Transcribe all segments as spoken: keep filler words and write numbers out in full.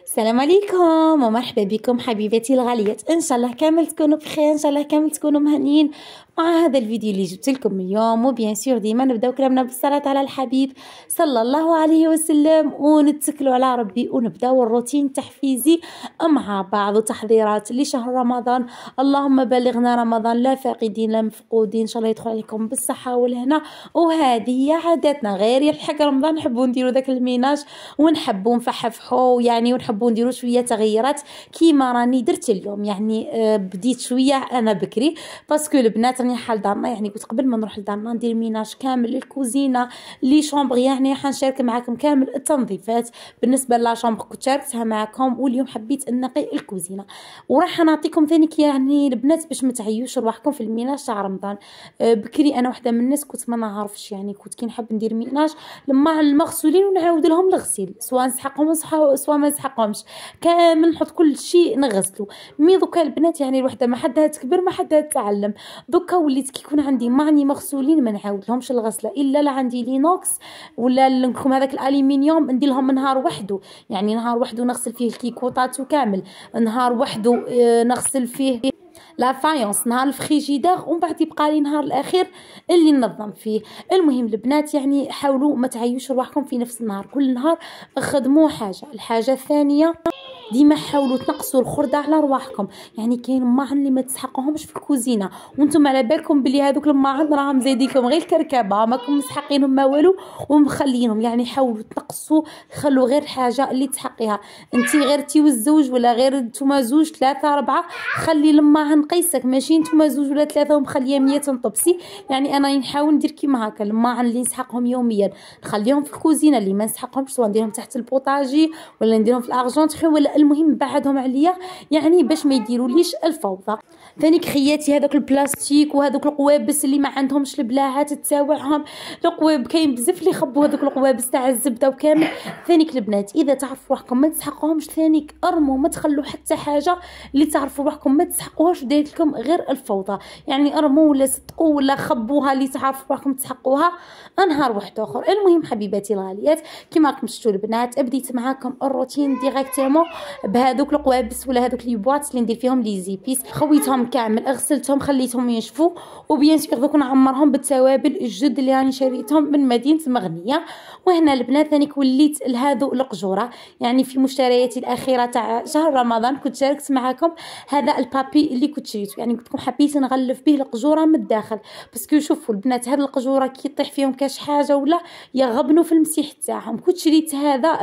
السلام عليكم ومرحبا بكم حبيباتي الغاليات. ان شاء الله كامل تكونوا بخير، ان شاء الله كامل تكونوا مهنيين مع هذا الفيديو اللي جبت لكم اليوم. وبيان سور ديما نبداو كلامنا بالصلاه على الحبيب صلى الله عليه وسلم ونتكلوا على ربي ونبداو الروتين التحفيزي مع بعض وتحضيرات لشهر رمضان. اللهم بلغنا رمضان لا فاقدين لا مفقودين، ان شاء الله يدخل عليكم بالصحه والهنا. وهذه هي عاداتنا، غير يلحق رمضان نحبوا نديروا داك الميناج ونحبوا نفحفحوا يعني ونحبوا نديروا شويه تغييرات كيما راني درت اليوم. يعني آه بديت شويه انا بكري باسكو البنات راني حال دارنا، يعني قلت قبل ما نروح لدارنا ندير ميناج كامل للكوزينه لي شومبر، يعني حنشارك معكم كامل التنظيفات. بالنسبه لا شومبر كنت شاركتها معكم، واليوم حبيت نقي الكوزينه. وراح نعطيكم ثانيك يعني البنات باش ما تعيوش رواحكم في الميناج تاع رمضان. آه بكري انا وحده من الناس كنت ما نعرفش، يعني كنت كي نحب ندير ميناج لما المغسولين ونعاود لهم الغسيل، سواء نسحقهم سواء ما نسحقهمش، كامل نحط كل شيء نغسلو. مي دوكا البنات يعني الوحده ما حدها تكبر ما حدها تتعلم، دوكا وليت كي يكون عندي معني مغسولين ما نعاود لهمش الغسله، الا لا عندي لينوكس ولا لكم هذاك الالومنيوم ندير لهم نهار وحده، يعني نهار وحده نغسل فيه الكيكوطات وكامل، نهار وحده نغسل فيه لا فايونس، نهار الفريجيدير، ومن بعد يبقى لي نهار الاخير اللي ننظم فيه. المهم البنات يعني حاولوا ما تعيوش رواحكم في نفس النهار، كل نهار خدموا حاجه. الحاجه الثانيه ديما حاولوا تنقصوا الخردة على رواحكم، يعني كاين الماعن اللي ما تسحقوهمش في الكوزينه وانتم على بالكم بلي هذوك الماعن راهم زايدينكم غير الكركبه ماكم مسحقينهم ما والو ومخلينهم. يعني حاولوا تنقصوا، خلوا غير الحاجه اللي تحقيها انت، غير تي والزوج ولا غير نتوما زوج ثلاثه اربعه، خلي الماعن قيسك، ماشي نتوما زوج ولا ثلاثه ومخليه مية طبسي. يعني انا نحاول ندير كيما هكا، الماعن اللي نسحقهم يوميا نخليهم في الكوزينه، اللي ما نسحقهمش سواء نديرهم تحت البوطاجي ولا نديرهم في الارجونتري ولا المهم بعدهم عليا، يعني باش ما يديروليش الفوضى. ثاني خياتي هذاك البلاستيك وهذوك القوابس اللي ما عندهمش البلاعات تساوعهم، القواب كاين بزاف اللي يخبوا هذوك القوابس تاع الزبده وكامل. ثانيك البنات اذا تعرفوا روحكم ما تسحقوهمش، ثانيك ارموا، ما تخلوا حتى حاجه اللي تعرفوا روحكم ما تسحقوهاش ودايرت لكم غير الفوضى. يعني ارموا ولا صدقوا ولا خبوها اللي تعرفوا روحكم تسحقوها نهار واحد اخر. المهم حبيباتي الغاليات كيما راكم شفتوا البنات بديت معاكم الروتين ديريكتومون بهذوك القوابس ولا هذوك لي بواط اللي ندير فيهم لي زيبيس، خويتهم كامل غسلتهم خليتهم ينشفوا، وبيان سور دوك نعمرهم بالتوابل الجد اللي راني شريتهم من مدينه مغنيه. وهنا البنات ثاني وليت لهذو القجوره، يعني في مشترياتي الاخيره تاع شهر رمضان كنت شاركت معكم هذا البابي اللي كنت شريته، يعني قلت لكم حبيت نغلف به القجوره من الداخل، باسكو شوفوا البنات هاد القجوره كي يطيح فيهم كاش حاجه ولا يغبنوا في المسيح تاعهم. كنت شريت هذا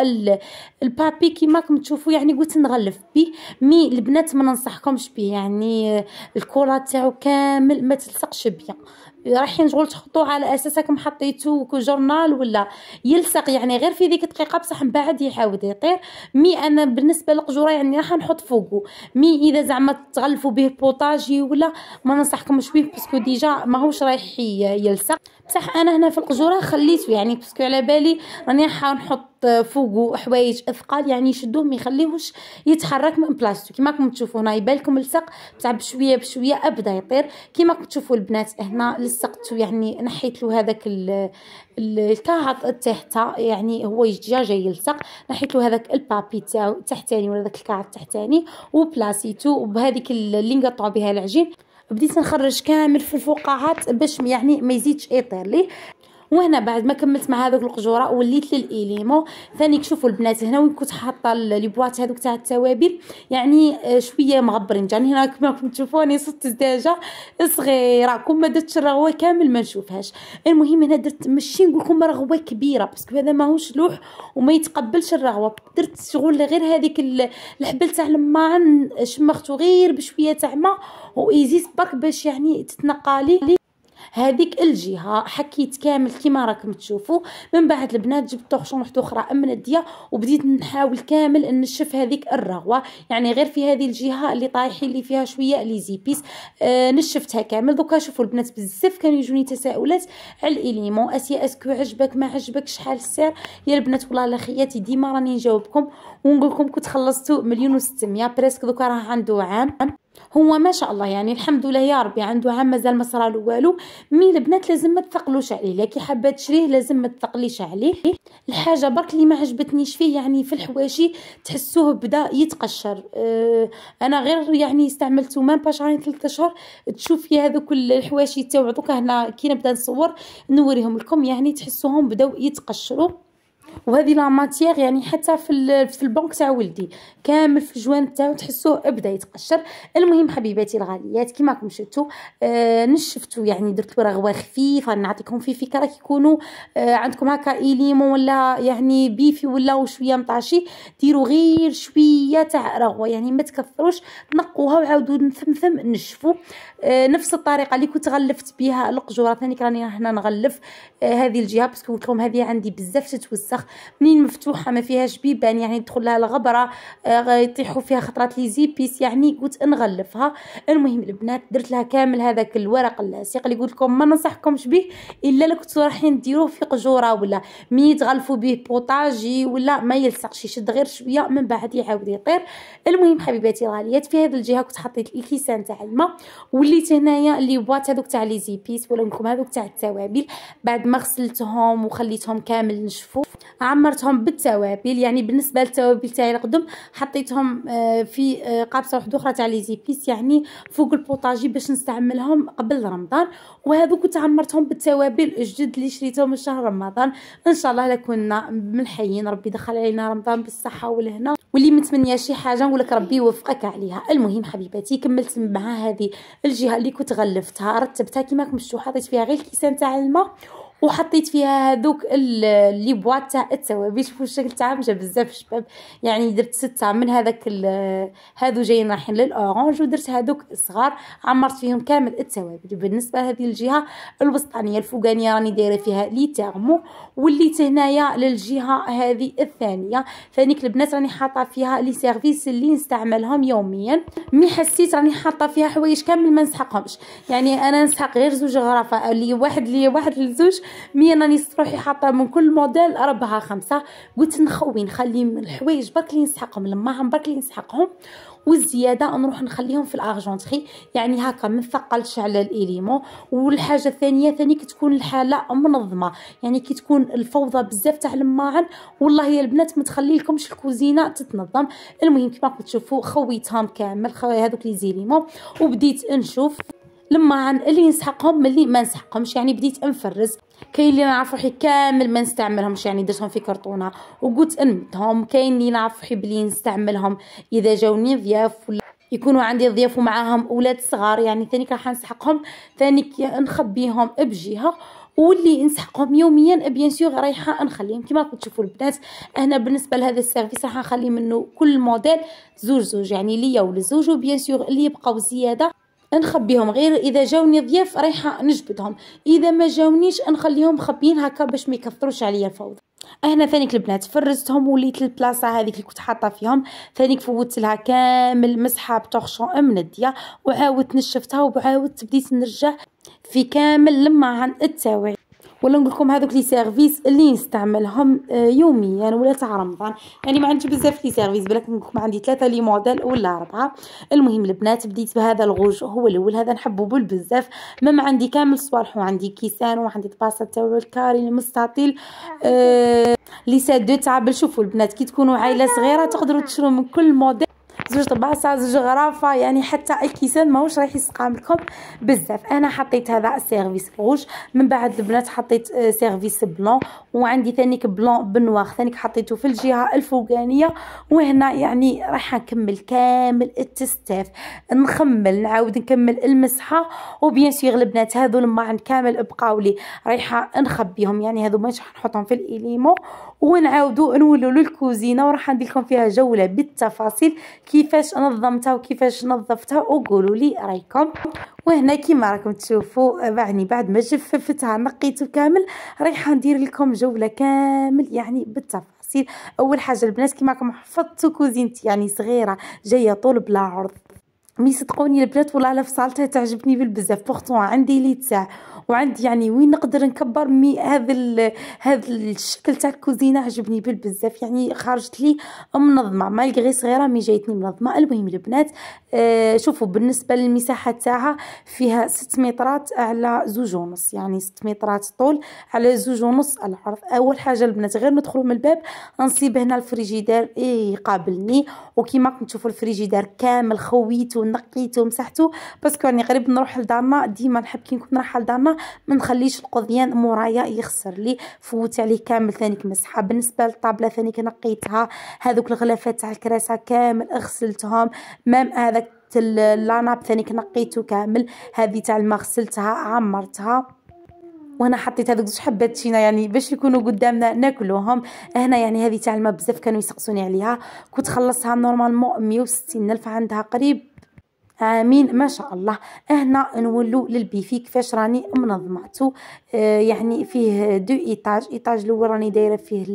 البابي كيما راكم تشوفوا، يعني قلت نغلف به. مي البنات ما ننصحكمش به، يعني الكره تاعو كامل ما تلصقش بيا، رايحين شغل تحطوه على اساس راكم حطيتو جورنال ولا يلصق، يعني غير في ديك الدقيقه بصح من بعد يعاود يطير. مي انا بالنسبه للقجوره يعني راح نحط فوقه، مي اذا زعما تغلفوا به البوطاجي ولا ما ننصحكمش به باسكو ديجا ماهوش رايح يلصق. بصح انا هنا في القجوره خليته، يعني باسكو على بالي راني راح نحط فوقه حوايج اثقال يعني يشدوه ما يخليهوش يتحرك من بلاصتو. كيما راكم تشوفوا هنا يبان لكم لصق بصح بشويه بشويه ابدا يطير. كيما راكم تشوفوا البنات هنا لصقته، يعني نحيت له هذاك الكاعط تحت، يعني هو جا جاي يلصق، نحيت له هذاك البابي تاعو تحتاني ولا داك الكاعط تحتاني وبلاصيتو، وبهذيك اللي نقطعوا بها العجين بديت نخرج كامل في الفقاعات باش يعني ما يزيدش يطير لي. وهنا بعد ما كملت مع هذوك القجوره وليت للإليمو. ثاني شوفوا البنات هنا وين كنت حاطه لي بواط هذوك تاع التوابل، يعني شويه مغبرين، يعني هنا كما راكم تشوفوني صدت دجاجه صغيره كون ما درتش الرغوه كامل ما نشوفهاش. المهم هنا درت ماشي نقول لكم رغوه كبيره باسكو هذا ماهوش لوح وما يتقبلش الرغوه، درت شغل غير هذيك الحبل تاع الماعن شمختو غير بشويه تاع ماء وايزيس برك باش يعني تتنقالي هذيك الجهه، حكيت كامل كيما راكم تشوفوا. من بعد البنات جبت طوشون واحده اخرى منديه وبديت نحاول كامل نشف هذيك الرغوه، يعني غير في هذه الجهه اللي طايحين لي فيها شويه لي زيبيس آه نشفتها كامل. دوكا شوفوا البنات بزاف كانوا يجوني تساؤلات على الاليمون، اسيا اسكو عجبك ما عجبك شحال السعر. يا البنات والله لا خياتي ديما راني نجاوبكم ونقول لكم كنت خلصتو مليون وستمية بريسك، دوكا راه عنده عام. هو ما شاء الله يعني الحمد لله يا ربي عنده عام مازال ما صرالو والو. مي البنات لازم ما تثقلوش عليه، لا كي حابه تشريه لازم ما تثقليش عليه. الحاجه برك اللي ما عجبتنيش فيه يعني في الحواشي تحسوه بدا يتقشر. اه انا غير يعني استعملته ما با شهرين ثلاثة اشهر تشوفي هذوك الحواشي تاعو دوكا هنا كي نبدا نصور نوريهم لكم يعني تحسوهم بداو يتقشروا. وهذه لا ماتيير يعني حتى في في البنك تاع ولدي كامل في الجوان تاعو تحسوه بدا يتقشر. المهم حبيباتي الغاليات كيما راكم شفتوا آه نشفتوا يعني درت له رغوه خفيفه نعطيكم في فكره كيكونوا آه عندكم هكا ايليمون ولا يعني بيفي ولا شويه مطاشي ديروا غير شويه تاع رغوه يعني ما تكثروش نقوها وعاودوا نثمثم نشفوا. آه نفس الطريقه اللي كنت غلفت بها القجوره ثاني راني هنا نغلف آه هذه الجهه باسكو قلت لكم هذه عندي بزاف تتوسخ منين مفتوحه ما فيهاش بيبان يعني تدخل لها الغبره آه يطيحوا فيها خطرات لي زيبيس يعني قلت نغلفها. المهم البنات درت لها كامل هذاك الورق اللاصق اللي قلت لكم ما ننصحكمش به الا لو كنتوا رايحين ديروه في قجوره ولا مي تغلفوا به بوطاجي ولا ما يلصقش يشد غير شويه من بعد يعاود يطير. المهم حبيباتي الغاليات في هذه الجهه كنت حطيت الكيسان تاع الماء وليت هنايا اللي بواط هذوك تاع لي زيبيس ولا نكم هذوك تاع التوابل بعد ما غسلتهم وخليتهم كامل نشفوا عمرتهم بالتوابل. يعني بالنسبه للتوابل تاعي القدم حطيتهم في قابصه واحده اخرى تاع لي زيبيس يعني فوق البوطاجي باش نستعملهم قبل رمضان. وهذو كنت عمرتهم بالتوابل الجدد اللي شريتهم من شهر رمضان. ان شاء الله لكنا ملحيين ربي دخل علينا رمضان بالصحه والهنا واللي متمنيه شي حاجه نقول لك ربي يوفقك عليها. المهم حبيباتي كملت مع هذه الجهه اللي كنت غلفتها رتبتها كيما راكم شفتوا حطيت فيها غير الكيسان تاع الماء وحطيت فيها هذوك اللي بواط تاع التوابل. شوفوا الشكل تاعهم جا بزاف شباب يعني درت ستة من هذاك هذو جايين رايحين للاورانج ودرت هذوك الصغار عمرت فيهم كامل التوابل. بالنسبه لهذه الجهه الوسطانيه الفوقانيه راني دايره فيها لي تيرمو واللي هنايا للجهه هذه الثانيه ثانيك البنات راني حاطه فيها لي سيرفيس اللي نستعملهم يوميا. مي حسيت راني حاطه فيها حوايج كامل ما نسحقهمش يعني انا نسحق غير زوج غرفه اللي واحد لي واحد لزوج مي راني روحي حاطه من كل موديل أربعة خمسة. قلت نخوي نخلي الحوايج برك اللي نسحقهم لما هم برك اللي نسحقهم والزياده نروح نخليهم في الارجونتري يعني هكا ما نثقلش على الاليمون. والحاجه الثانيه ثاني كتكون الحاله منظمه يعني كي تكون الفوضى بزاف تاع الماعن والله يا البنات ما تخلي لكمش الكوزينه تتنظم. المهم كيما راكم تشوفوا خويتهم كامل خوي هذوك لي زيليمون وبديت نشوف لما عن اللي نسحقهم من اللي ما نسحقهمش يعني بديت نفرز. كاين اللي نعرف روحي كامل ما نستعملهمش يعني درتهم في كرتونه وقلت نمدهم. كاين اللي نعرف روحي بلي نستعملهم اذا جاوني ضياف ولا يكونوا عندي ضياف ومعاهم اولاد صغار يعني ثاني راح نسحقهم ثاني نخبيهم بجهه واللي نسحقهم يوميا بيان سور رايحه نخليهم كيما راكم تشوفوا البنات. هنا بالنسبه لهذا السيرفيس راح نخلي منه كل موديل زوج زوج يعني ليا ولزوج وبيان سور اللي يبقاو زياده نخبيهم غير اذا جاوني ضياف رايحه نجبدهم اذا ما جاونيش نخليهم مخبيين هكا باش ما يكثروش عليا الفوضى. هنا ثانيك البنات فرزتهم وليت البلاصه هذيك اللي كنت حاطه فيهم ثانيك فوت لها كامل مسحه بطورشون منديه وعاودت نشفتها وعاودت بديت نرجع في كامل لما عن التواعي ولا نقول لكم هذوك لي سيرفيس اللي نستعملهم يوميا ولا تاع رمضان يعني ما عنديش بزاف لي سيرفيس بالك نقول لكم عندي ثلاثه لي موديل ولا اربعه. المهم البنات بديت بهذا الغوج هو الاول هذا نحبه بزاف ما عندي كامل صوالح وعندي كيسان وعندي طباسه تاع الكاري المستطيل آه لي سات دو تابل. شوفوا البنات كي تكونوا عائله صغيره تقدروا تشروا من كل موديل زوج طباسه زوج غرافه يعني حتى الكيسان ماهوش رايح يسقام لكم بزاف. انا حطيت هذا السيرفيس روج من بعد البنات حطيت سيرفيس بلون وعندي ثانيك بلون بنواغ ثانيك حطيته في الجهه الفوقانيه. وهنا يعني راح نكمل كامل التستاف نخمل نعاود نكمل المسحه وبيان سور البنات هذو لما عند كامل بقاو لي رايحه نخبيهم يعني هذو ماشي راح نحطهم في الاليمون ونعاودوا نولوا للكوزينه وراح ندير لكم فيها جوله بالتفاصيل كيفاش نظمتها وكيفاش نظفتها وقولوا لي رايكم. وهنا كيما راكم تشوفوا يعني بعد ما جففتها نقيته كامل رايحه ندير لكم جوله كامل يعني بالتفاصيل. اول حاجه البنات كيما راكم حفظتوا كوزينتي يعني صغيره جايه طول بلا عرض مي صدقوني البنات والله لا فصالتها تعجبني بالبزاف. بورتون عندي لي تاع وعندي يعني وين نقدر نكبر مي هذا هذا الشكل تاع الكوزينه عجبني بالبزاف، يعني خرجت لي منظمه مالغري صغيره مي جايتني منظمه. المهم البنات آه شوفوا بالنسبه للمساحه تاعها فيها ست مترات على زوج ونص، يعني ست مترات طول على زوج ونص العرض. اول حاجه البنات غير ندخلوا من الباب نصيب هنا الفريجيدير إيه يقابلني، وكيما راكم تشوفوا الفريجيدير كامل خويته ونقيته ومسحته باسكو راني قريب نروح لدارنا. ديما نحب كي نكون رايحه لدارنا ما نخليش القضيان مورايا يخسر لي، فوت عليه كامل ثانيك مسحه. بالنسبه للطابله ثانيك نقيتها، هذوك الغلافات تاع الكراسه كامل غسلتهم، مام هذاك لاناب ثانيك نقيته كامل، هذه تاع الماء غسلتها عمرتها. وانا حطيت هذوك زوج حبات تشينا يعني باش يكونوا قدامنا ناكلوهم. هنا يعني هذه تاع الماء بزاف كانوا يسقسوني عليها، كنت خلصها نورمالمون مية وستين الف عندها قريب امين ما شاء الله. هنا نولوا للبيفي كيفاش راني منظماتو. آه يعني فيه دو ايطاج، ايطاج الاول راني دايره فيه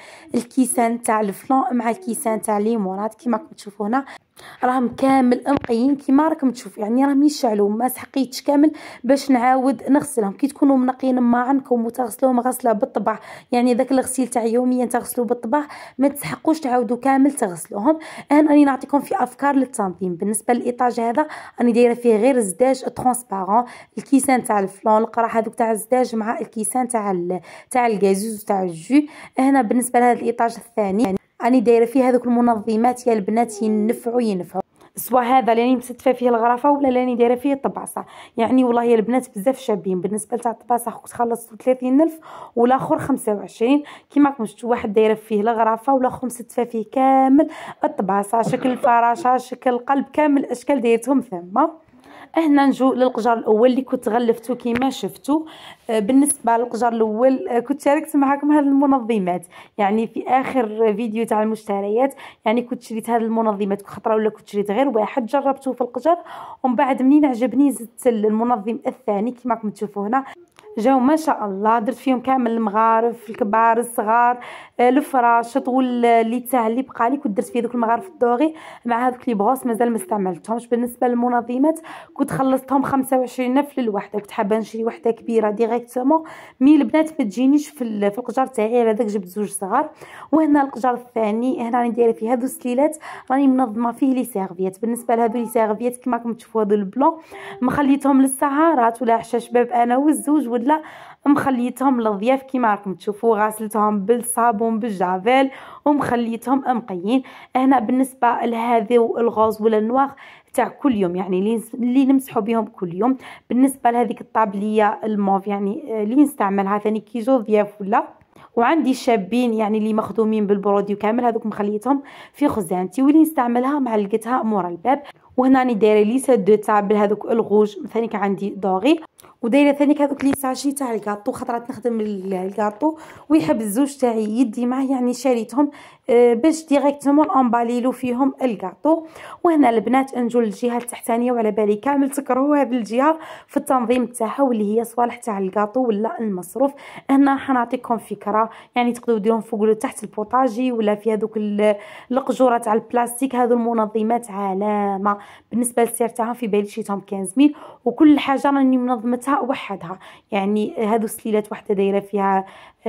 الكيسان تاع الفلون مع الكيسان تاع ليمونات كيما راكم تشوفوا هنا راهم كامل مقيين كيما راكم تشوفوا، يعني راهم يشعلوا ما سحقيتش كامل باش نعاود نغسلهم. كي تكونوا منقيين ما عندكم وتغسلوهم غسله بالطبع، يعني داك الغسيل تاع يوميا تغسلوا بالطبع ما تسحقوش تعاودوا كامل تغسلوهم. انا راني نعطيكم في افكار للتنظيم. بالنسبه للايطاج هذا راني دايره فيه غير الزداج ترونسبارون، الكيسان تاع الفلون القرع هذوك تاع الزداج مع الكيسان تاع تاع الغازوز تاع الجو. هنا بالنسبه لهذا الايطاج الثاني راني دايره فيه هذوك المنظمات يا البنات ينفعوا ينفعوا، سواء هذا لاني مستفه فيه الغرفه ولا لاني دايره فيه الطباصه. يعني والله يا البنات بزاف شابين. بالنسبه تاع الطباصه كنت خلصت ثلاثين الف والاخر خمسة وعشرين كيما راكم شفتوا، واحد دايره فيه الغرفه والاخر مستفه فيه كامل الطباصه، شكل الفراشه شكل القلب كامل الاشكال دايرتهم ثم. هنا نجو للقجر الاول اللي كنت غلفتو كيما شفتوا. بالنسبه للقجر الاول كنت شاركت معكم هذه المنظمات يعني في اخر فيديو تاع المشتريات، يعني كنت شريت هذه المنظمات خطره ولا كنت شريت غير واحد جربته في القجر، ومن بعد منين عجبني زدت المنظم الثاني كيما راكم تشوفوا هنا. جاو ما شاء الله درت فيهم كامل المغارف الكبار الصغار الفراش طول اللي تاع اللي بقى لي كنت درت فيه دوك المغارف الدوغي مع هذوك لي بغوص مازال ما استعملتهمش. بالنسبه للمنظمات كنت خلصتهم خمسة وعشرين الف للوحده، كنت حابه نشري وحده كبيره ديريكتومون مي البنات ما تجينيش في في القجر تاعي، على داك جبت زوج صغار. وهنا القجر الثاني هنا راني دايره فيه هذو السليلات راني منظمه فيه لي سيرفيات. بالنسبه لهذو لي سيرفيات كيما راكم تشوفوا هذو البلون مخليتهم للسهرات ولا عشا شباب انا والزوج ولا مخليتهم للضياف كيما راكم تشوفوا، غاسلتهم بالصابون بالجافيل ومخليتهم مقيين. هنا بالنسبه لهذه الغوز ولا النواغ تاع كل يوم يعني اللي نمسحوا بهم كل يوم. بالنسبه لهذيك الطابليه الموف يعني اللي نستعملها ثاني كيجو ضياف ولا، وعندي شابين يعني اللي مخدومين بالبرودي وكامل هذوك مخليتهم في خزانتي واللي نستعملها معلقتها مورا الباب. وهنا راني دايره لي سات دو تابل هذوك الغوج ثاني عندي دوغي، ودايره ثاني هذوك لي ساشي تاع الكاطو خطرات نخدم الكاطو ويحب الزوج تاعي يدي معاه يعني شاريتهم باش ديريكتومون امباليلو فيهم الكاطو. وهنا البنات نجو للجهه التحتانيه وعلى بالي كامل تكرهوا هذه الجهه في التنظيم تاعها واللي هي صوالح تاع الكاطو ولا المصروف. هنا راح نعطيكم فكره يعني تقدروا ديروهم فوق ولا تحت البوطاجي ولا في هذوك القجوره تاع البلاستيك. هذو المنظمات علامه بالنسبه للسعر تاعهم في بالي شريتهم خمسة عشر وكل حاجه راني منظمتها وحدها. يعني هذو السليلات واحده دايره فيها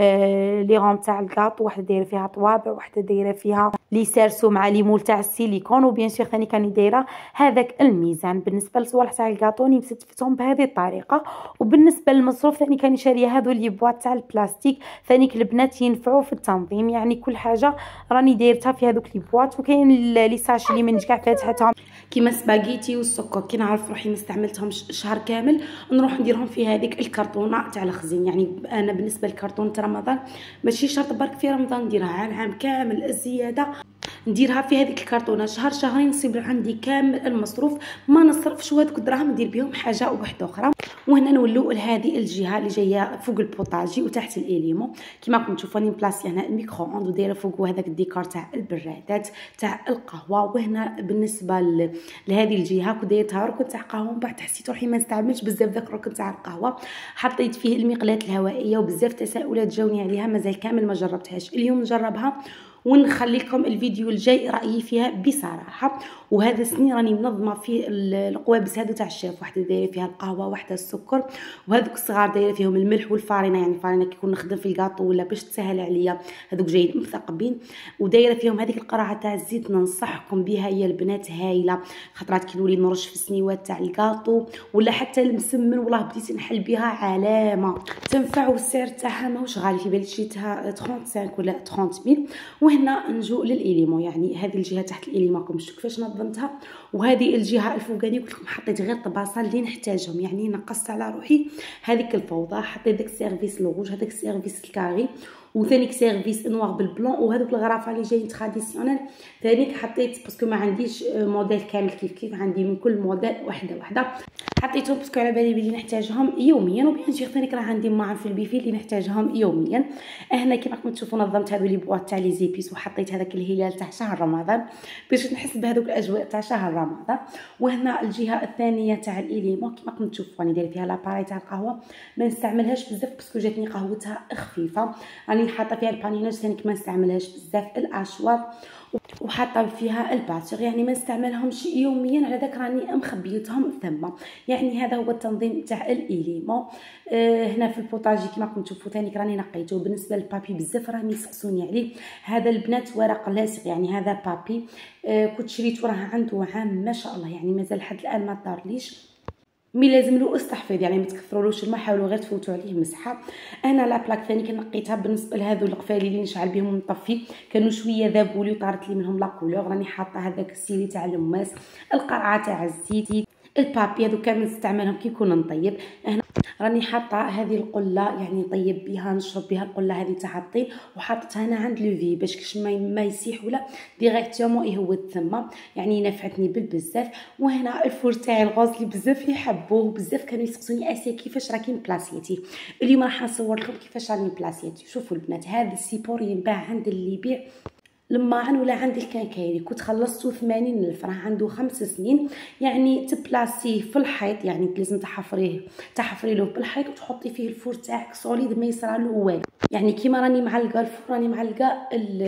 آه لي غون تاع الكاطو، واحده دايره فيها طوابع، واحده دايره فيها لي سارسو مع لي مول تاع السيليكون، وبيان سور ثاني كاني دايره هذاك الميزان. بالنسبه للصوالح تاع الكاطو راني مستفتهم بهذه الطريقه. وبالنسبه للمصروف ثاني كاني شاريه هذو لي بواط تاع البلاستيك ثاني البنات ينفعوا في التنظيم، يعني كل حاجه راني دايرتها في هذوك لي بواط. وكاين لي ساشي اللي من كاع فاتحتهم كيما سباغيتي والسكر كي نعرف روحي ما استعملتهمش شهر كامل نروح نديرهم في هذيك الكرتونه تاع الخزين. يعني انا بالنسبه لكرتونه رمضان ماشي شرط برك في رمضان نديرها، على العام كامل الزياده نديرها في هذيك الكرتونه شهر شهرين يصيب عندي كامل المصروف ما نصرفش هذوك الدراهم ندير بهم حاجه واحده اخرى. وهنا نولوا لهذه الجهه اللي جايه فوق البوطاجي وتحت الاليمو كيما راكم تشوفوا راني بلاصي هنا الميكرو اوند ودايره فوق هذاك الديكور تاع البرادات تاع القهوه. وهنا بالنسبه لهذه الجهه كنت دايرتها ركن تاع قهوه من بعد حسيت روحي ما نستعملش بزاف ذاك الركن تاع القهوه، حطيت فيه المقلاه الهوائيه وبزاف تساؤلات جاوني عليها مازال كامل ما جربتهاش. اليوم نجربها ونخلي لكم الفيديو الجاي رايي فيها بصراحه. وهذا سنين راني منظمه في القوابس هادو تاع الشاف، وحده دايره فيها القهوه وحده السكر، وهذوك الصغار دايره فيهم الملح والفارينه، يعني الفارينه كيكون نخدم في الكاطو ولا باش تسهل عليا هذوك جايين مثقبين، ودايره فيهم هذيك القرعه تاع الزيت ننصحكم بها يا البنات هايله، خطرات كي نولي نرش في السنيوات تاع الكاطو ولا حتى المسمن والله بديت نحل بها علامه تنفع، والسعر تاعها ماهوش غالي، في بالي شريتها خمسة وثلاثين ولا ثلاثين ميل. وهنا نجو للإليمون، يعني هذه الجهه تحت الإليمون راكم شفتوا كيفاش نظمتها، وهذه الجهه الفوقانيه قلت لكم حطيت غير طباصه اللي نحتاجهم، يعني نقصت على روحي هذيك الفوضى، حطيت داك السيرفيس الروج، هذاك السيرفيس الكاري، وثاني سيرفيس نوار بالبلون، وهذوك الغرافه اللي جايين تراديسيونيل ثاني حطيت باسكو ما عنديش موديل كامل كيف كيف، عندي من كل موديل وحده وحده حطيتهم باسكو على بالي بلي نحتاجهم يوميا، وبيان سيغ ثاني راه عندي معن في البيفي اللي نحتاجهم يوميا. هنا كيما راكم تشوفوا نظمت هذو لي بواط تاع لي زيبيس، وحطيت هذاك الهلال تاع شهر رمضان باش نحس بهذوك الاجواء تاع شهر رمضان. وهنا الجهه الثانيه تاع الإليمون كيما راكم تشوفوا راني دايره فيها لاباري تاع القهوه، ما نستعملهاش بزاف باسكو جاتني قهوتها خفيفه، راني حاطه فيها البانينوز ثاني ما نستعملهاش بزاف، الاشوار وحاطه فيها الباتر، يعني ما نستعملهمش يوميا، على داك راني مخبيتهم ثم. يعني هذا هو التنظيم تاع الإليمون. آه هنا في البوطاجي كما راكم تشوفوا ثاني راني نقيته. بالنسبه للبابي بزاف راني يسقسوني عليه، هذا البنات ورق لاصق، يعني هذا بابي آه كنت شريته راه عنده عام ما شاء الله، يعني مازال لحد الان ما طارليش، مي لازم له استحفاظ، يعني ما تكثرولوش الماء، حاولوا غير تفوتوا عليه مسحه. انا لا بلاك ثاني كنقيتها بالنسبه لهذو القفالي اللي نشعل بهم ونطفي، كانوا شويه ذابوا لي وطارت لي منهم لا كولور، راني حاطه هذاك السيلي تاع الماس، القرعه تاع الزيت، البابي هذو كامل نستعملهم كي يكون نطيب. هنا راني حاطه هذه القله، يعني نطيب بها نشرب بها القله هذه تاع الطين، وحاطتها هنا عند لوفي باش كش ما يسيح ولا ديريكتومون يهود ثما، يعني نفعتني بالبزاف. وهنا الفور تاعي الغوز اللي بزاف يحبوه، بزاف كانوا يسقسوني اسيا كيفاش راكي مبلاسيتي، اليوم راح نصور لكم كيفاش راني مبلاسيتي. شوفوا البنات هذا السيبور ينباع عند اللي يبيع لماعن ولا عند الكنكايري، كنت خلصته ثمانين ألف، راه عنده خمس سنين، يعني تبلاسيه في الحيط، يعني لازم تحفريه تحفري له بالحيط وتحطي فيه الفور تاعك سوليد ما يصرى له والو، يعني كيما راني معلقه الفور راني معلقه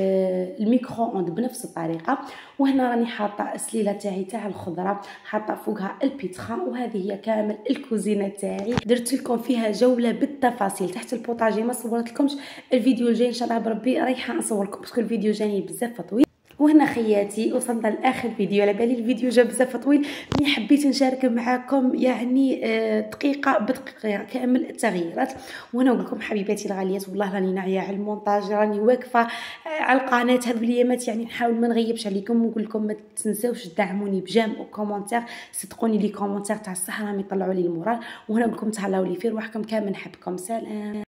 الميكرو اوند بنفس الطريقه. وهنا راني حاطه السليله تاعي تاع الخضره، حاطه فوقها البيتخا، وهذه هي كامل الكوزينه تاعي، درت لكم فيها جوله بالتفاصيل تحت البوطاجي، ما صورت لكمش. الفيديو الجاي ان شاء الله بربي رايحه نصور لكم باسكو الفيديو جاني بزاف طويل. وهنا خياتي وصلنا لاخر فيديو، على بالي الفيديو جا بزاف طويل، مي حبيت نشارك معكم يعني دقيقه بدقيقه كامل التغييرات. وهنا نقول لكم حبيباتي الغاليات والله راني ناعيه على المونتاج، راني واقفه على القناه هذو الايامات، يعني نحاول ما نغيبش عليكم، ونقول لكم ما تنساوش تدعموني بجام وكومونتير، صدقوني لي كومونتير تاع الصح راهم يطلعوا لي المورال. وهنا نقول لكم تهلاو لي في رواحكم كامل، نحبكم، سلام.